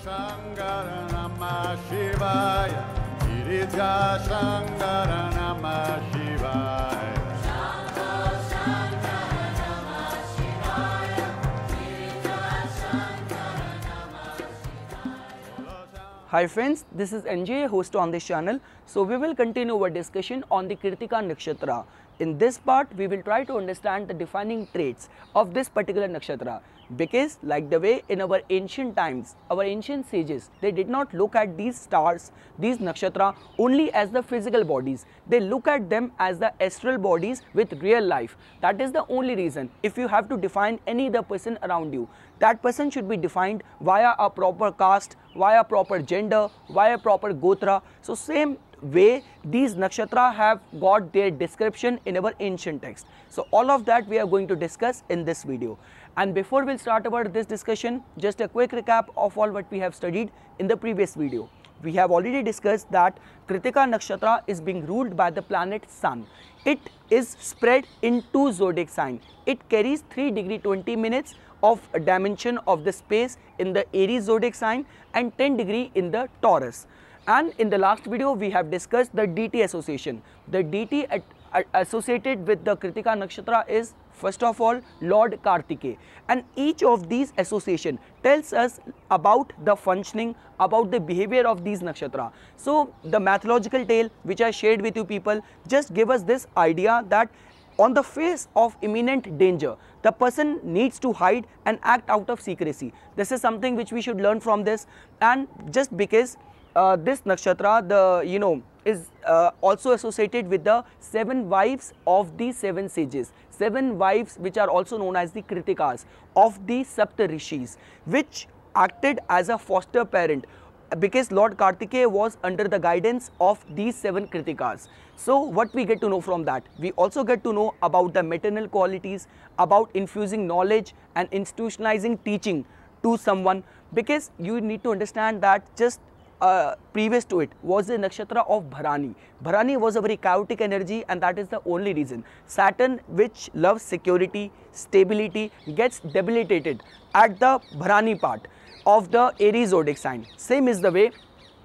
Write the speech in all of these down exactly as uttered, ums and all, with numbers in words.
Shankara Namah Shivaya. Girija Shankara Namah Shivaya. Hi friends, this is N J, host on this channel. So we will continue our discussion on the Kritika Nakshatra. In this part, we will try to understand the defining traits of this particular nakshatra, because like the way in our ancient times, our ancient sages, they did not look at these stars, these nakshatra only as the physical bodies. They look at them as the astral bodies with real life. That is the only reason. If you have to define any other person around you, that person should be defined via a proper caste, via proper gender, via proper gotra. So same way these nakshatra have got their description in our ancient text. So all of that we are going to discuss in this video. And before we'll start about this discussion, just a quick recap of all what we have studied in the previous video. We have already discussed that Kritika Nakshatra is being ruled by the planet Sun. It is spread in two zodiac signs. It carries three degree twenty minutes of a dimension of the space in the Aries zodiac sign and ten degree in the Taurus. And in the last video, we have discussed the D T association. The D T at, at associated with the Kritika Nakshatra is, first of all, Lord Kartikeya. And each of these association tells us about the functioning, about the behavior of these nakshatra. So the mythological tale which I shared with you people just give us this idea that on the face of imminent danger, the person needs to hide and act out of secrecy. This is something which we should learn from this. And just because uh, this nakshatra, the you know, is uh, also associated with the seven wives of the seven sages, seven wives which are also known as the Kritikas of the Sapta Rishis, which acted as a foster parent, because Lord Kartikeya was under the guidance of these seven Kritikas. So what we get to know from that? We also get to know about the maternal qualities, about infusing knowledge and institutionalizing teaching to someone, because you need to understand that just uh, previous to it was the nakshatra of Bharani. Bharani was a very chaotic energy, and that is the only reason. Saturn, which loves security, stability, gets debilitated at the Bharani part of the Aries zodiac sign. Same is the way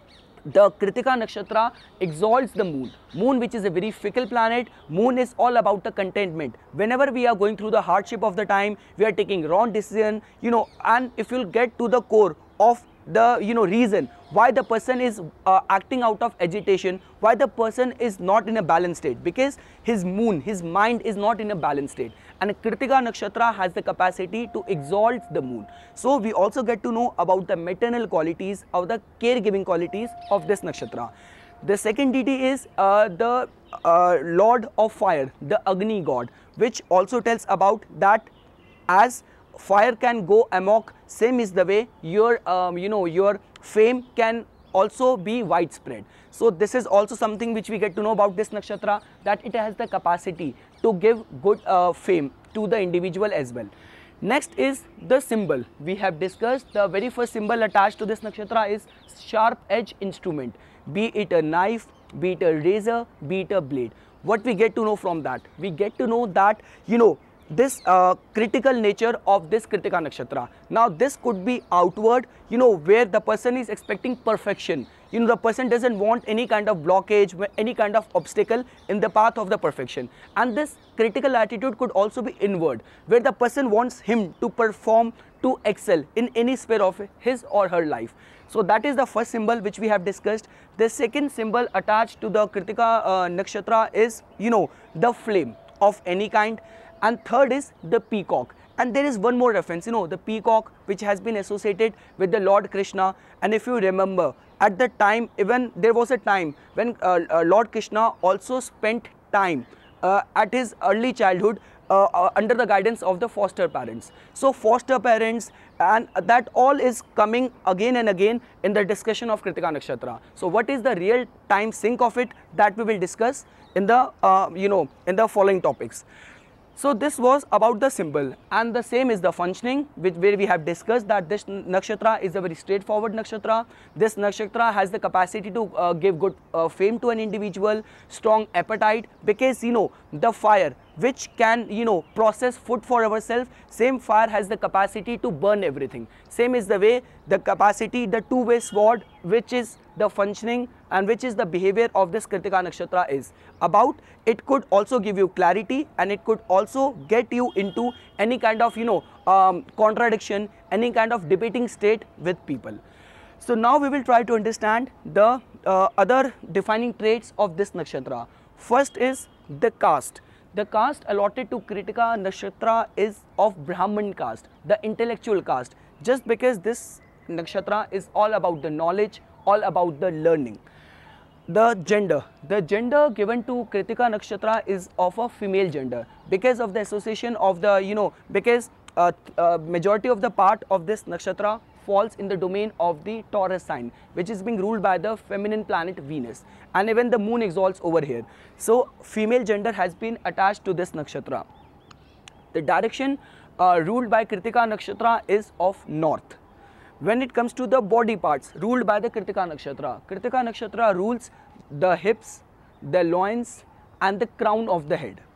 the Kritika Nakshatra exalts the moon. Moon, which is a very fickle planet. Moon is all about the contentment. Whenever we are going through the hardship of the time, we are taking wrong decision, you know, and if you'll get to the core of the you know reason why the person is uh, acting out of agitation, why the person is not in a balanced state, because his moon, his mind is not in a balanced state. And Kritika Nakshatra has the capacity to exalt the moon. So we also get to know about the maternal qualities, of the caregiving qualities of this nakshatra. The second deity is uh, the uh, Lord of Fire, the Agni god, which also tells about that as fire can go amok, same is the way your um, you know your fame can also be widespread. So this is also something which we get to know about this nakshatra, that it has the capacity to give good uh, fame to the individual as well. Next is the symbol. We have discussed the very first symbol attached to this nakshatra is sharp edge instrument, be it a knife, be it a razor, be it a blade. What we get to know from that? We get to know that you know this uh, critical nature of this Kritika Nakshatra. Now this could be outward, you know, where the person is expecting perfection. You know, the person doesn't want any kind of blockage, any kind of obstacle in the path of the perfection. And this critical attitude could also be inward, where the person wants him to perform, to excel in any sphere of his or her life. So that is the first symbol which we have discussed. The second symbol attached to the Kritika uh, Nakshatra is, you know, the flame of any kind. And third is the peacock. And there is one more reference, you know, the peacock, which has been associated with the Lord Krishna. And if you remember, at the time, even there was a time when uh, uh, Lord Krishna also spent time uh, at his early childhood uh, uh, under the guidance of the foster parents. So foster parents, and that all is coming again and again in the discussion of Kritika Nakshatra. So what is the real time sync of it, that we will discuss in the uh, you know in the following topics. So this was about the symbol, and the same is the functioning, which where we have discussed that this nakshatra is a very straightforward nakshatra. This nakshatra has the capacity to uh, give good uh, fame to an individual, strong appetite, because you know the fire, which can, you know, process food for ourselves, same fire has the capacity to burn everything. Same is the way the capacity, the two-way sword, which is the functioning and which is the behavior of this Kritika Nakshatra is about. It could also give you clarity, and it could also get you into any kind of, you know, um, contradiction, any kind of debating state with people. So now we will try to understand the uh, other defining traits of this nakshatra. First is the caste. The caste allotted to Kritika Nakshatra is of Brahman caste, the intellectual caste, just because this nakshatra is all about the knowledge, all about the learning. The gender, the gender given to Kritika Nakshatra is of a female gender because of the association of the, you know, because uh, uh, majority of the part of this nakshatra falls in the domain of the Taurus sign, which is being ruled by the feminine planet Venus, and even the moon exalts over here. So female gender has been attached to this nakshatra. The direction uh, ruled by Kritika Nakshatra is of north. When it comes to the body parts ruled by the Kritika Nakshatra, Kritika Nakshatra rules the hips, the loins and the crown of the head.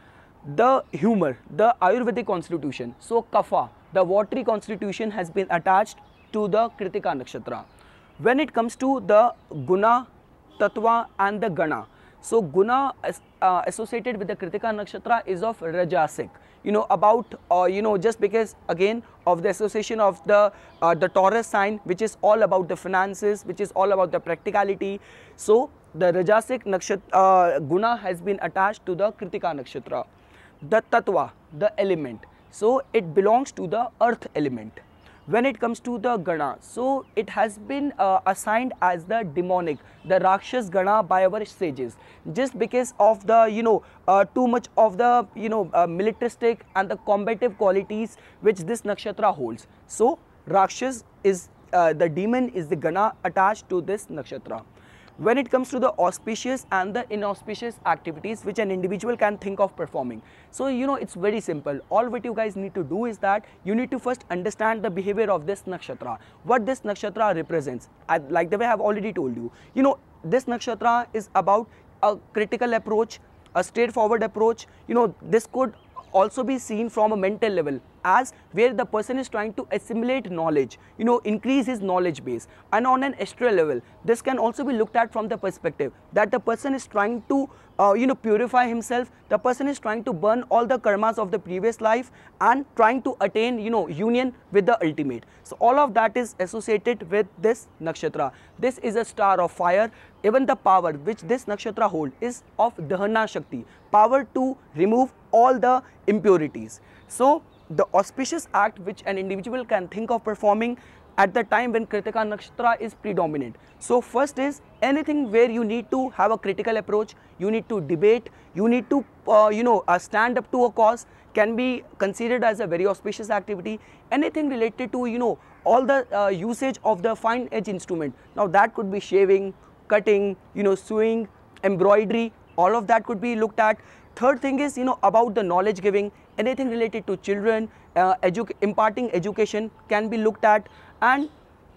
The humor, the Ayurvedic constitution, so Kapha, the watery constitution has been attached to the Kritika Nakshatra. When it comes to the Guna, Tattva and the Gana, so Guna uh, associated with the Kritika Nakshatra is of Rajasic. You know, about, uh, you know, just because again of the association of the, uh, the Taurus sign, which is all about the finances, which is all about the practicality. So the Rajasic Nakshatra, uh, Guna has been attached to the Kritika Nakshatra. The Tattva, the element, so it belongs to the earth element. When it comes to the Gana, so it has been uh, assigned as the demonic, the Rakshas Gana by our sages, just because of the, you know, uh, too much of the, you know, uh, militaristic and the combative qualities which this nakshatra holds. So Rakshas is, uh, the demon is the Gana attached to this nakshatra. When it comes to the auspicious and the inauspicious activities which an individual can think of performing, so you know, it's very simple. All what you guys need to do is that you need to first understand the behavior of this nakshatra, what this nakshatra represents. I, like the way I have already told you, you know, this nakshatra is about a critical approach, a straightforward approach. You know, this could also be seen from a mental level, as where the person is trying to assimilate knowledge, you know, increase his knowledge base. And on an astral level, this can also be looked at from the perspective that the person is trying to uh, you know, purify himself, the person is trying to burn all the karmas of the previous life and trying to attain, you know, union with the ultimate. So all of that is associated with this nakshatra. This is a star of fire. Even the power which this nakshatra holds is of Dahana Shakti, power to remove all the impurities. So the auspicious act which an individual can think of performing at the time when Kritika Nakshatra is predominant. So first is anything where you need to have a critical approach, you need to debate, you need to uh, you know uh, stand up to a cause, can be considered as a very auspicious activity. Anything related to, you know, all the uh, usage of the fine edge instrument. Now that could be shaving, cutting, you know, sewing, embroidery, all of that could be looked at. Third thing is, you know, about the knowledge giving, anything related to children, uh, edu imparting education can be looked at. And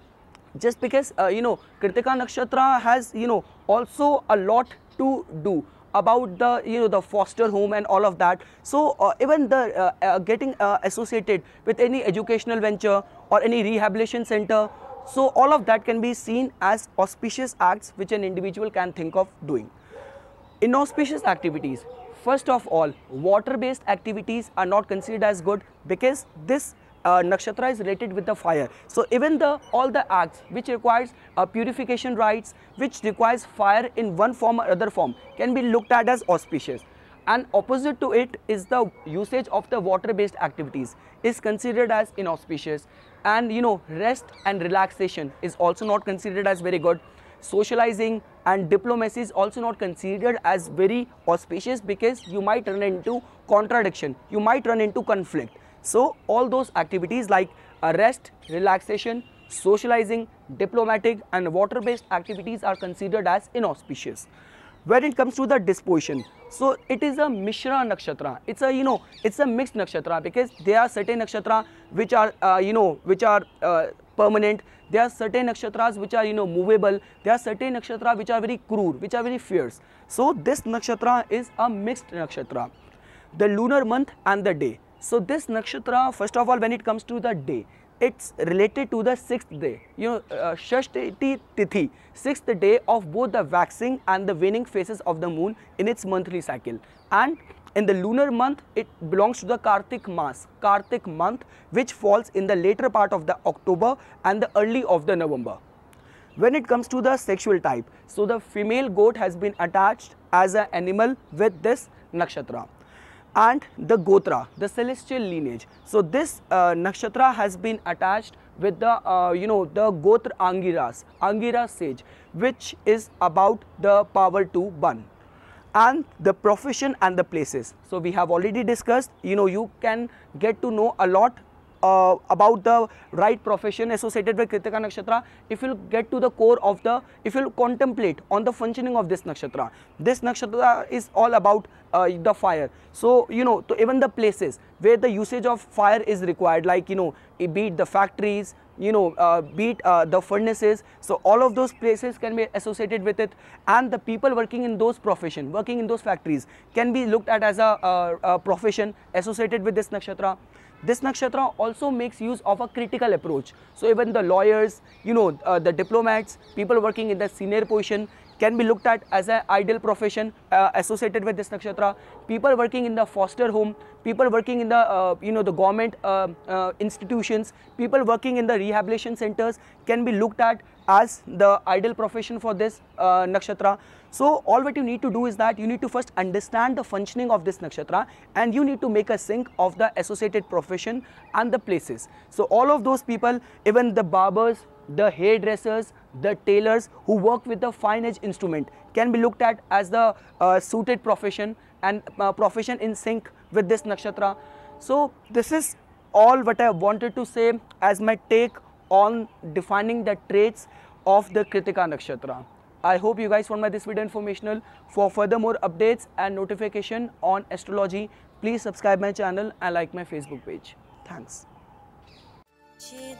just because, uh, you know, Kritika Nakshatra has, you know, also a lot to do about the, you know, the foster home and all of that. So uh, even the uh, uh, getting uh, associated with any educational venture or any rehabilitation center, so all of that can be seen as auspicious acts which an individual can think of doing. Inauspicious activities. First of all, water-based activities are not considered as good because this uh, nakshatra is related with the fire. So even the all the acts which requires uh, purification rites, which requires fire in one form or other form, can be looked at as auspicious. And opposite to it is the usage of the water-based activities is considered as inauspicious. And you know, rest and relaxation is also not considered as very good. Socializing and diplomacy is also not considered as very auspicious because you might run into contradiction, you might run into conflict. So all those activities like uh, rest, relaxation, socializing, diplomatic and water-based activities are considered as inauspicious. When it comes to the disposition, so it is a Mishra Nakshatra. It's a, you know, it's a mixed nakshatra because there are certain nakshatra which are, uh, you know, which are uh, permanent. There are certain nakshatras which are, you know, movable. There are certain nakshatras which are very crude, which are very fierce. So this nakshatra is a mixed nakshatra. the lunar month and the day. So this nakshatra, first of all, when it comes to the day, it's related to the sixth day, you know, uh, Shashtiti Tithi, sixth day of both the waxing and the waning phases of the moon in its monthly cycle. And in the lunar month, it belongs to the Kartik Mas, Kartik month, which falls in the later part of the October and the early of the November. When it comes to the sexual type, so the female goat has been attached as an animal with this nakshatra. And the Gotra, the celestial lineage. So this uh, nakshatra has been attached with the, uh, you know, the Gotra Angiras, Angira sage, which is about the power to burn. And the profession and the places. So we have already discussed, you know, you can get to know a lot uh, about the right profession associated with Kritika Nakshatra if you get to the core of the, if you contemplate on the functioning of this nakshatra. This nakshatra is all about uh, the fire. So, you know, to even the places where the usage of fire is required, like, you know, be it the factories, you know, uh, be it uh, the furnaces. So all of those places can be associated with it, and the people working in those profession, working in those factories can be looked at as a, uh, a profession associated with this nakshatra. This nakshatra also makes use of a critical approach. So even the lawyers, you know, uh, the diplomats, people working in the senior position can be looked at as an ideal profession uh, associated with this nakshatra. People working in the foster home, people working in the, uh, you know, the government uh, uh, institutions, people working in the rehabilitation centers can be looked at as the ideal profession for this uh, nakshatra. So all what you need to do is that you need to first understand the functioning of this nakshatra, and you need to make a sync of the associated profession and the places. So all of those people, even the barbers, the hairdressers, the tailors who work with the fine edge instrument can be looked at as the uh, suited profession and uh, profession in sync with this nakshatra. So this is all what I wanted to say as my take on defining the traits of the Kritika Nakshatra. I hope you guys found my this video informational. For further more updates and notification on astrology, please subscribe my channel and like my Facebook page. Thanks.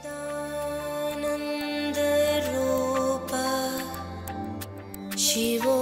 Shiva